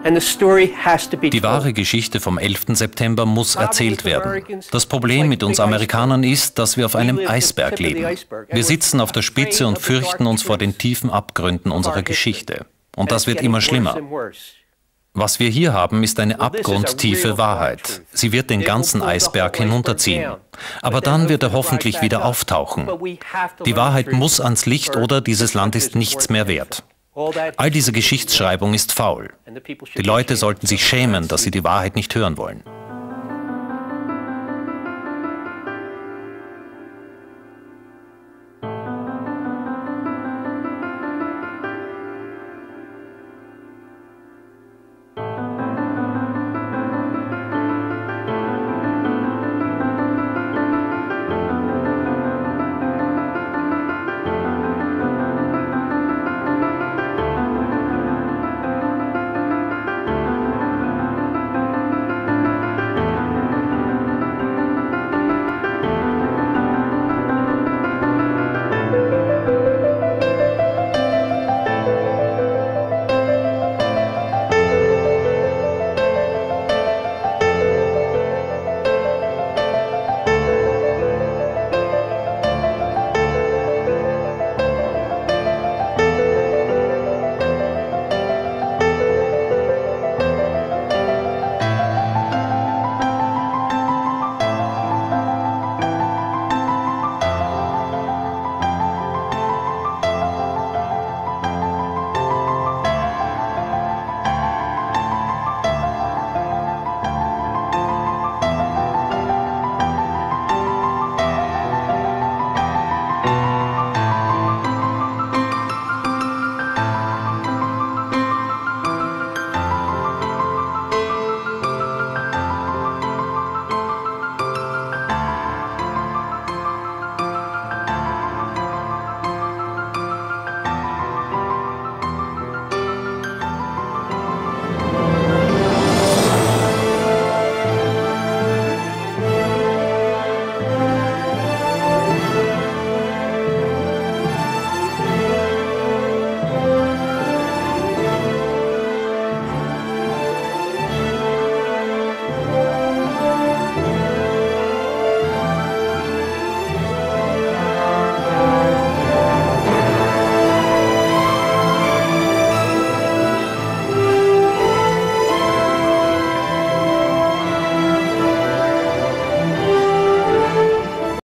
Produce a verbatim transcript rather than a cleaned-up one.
Die wahre Geschichte vom elften September muss erzählt werden. Das Problem mit uns Amerikanern ist, dass wir auf einem Eisberg leben. Wir sitzen auf der Spitze und fürchten uns vor den tiefen Abgründen unserer Geschichte. Und das wird immer schlimmer. Was wir hier haben, ist eine abgrundtiefe Wahrheit. Sie wird den ganzen Eisberg hinunterziehen. Aber dann wird er hoffentlich wieder auftauchen. Die Wahrheit muss ans Licht oder dieses Land ist nichts mehr wert. All diese Geschichtsschreibung ist faul. Die Leute sollten sich schämen, dass sie die Wahrheit nicht hören wollen.